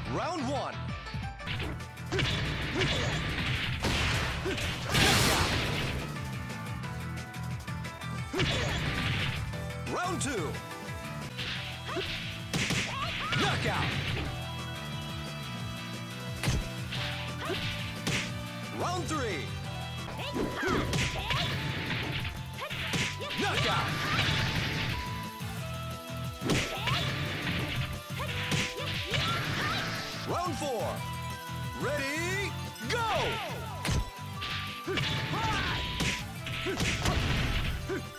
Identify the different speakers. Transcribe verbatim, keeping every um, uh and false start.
Speaker 1: Round one. Round two. Knockout. Round three. Knockout. Round four. Ready, go!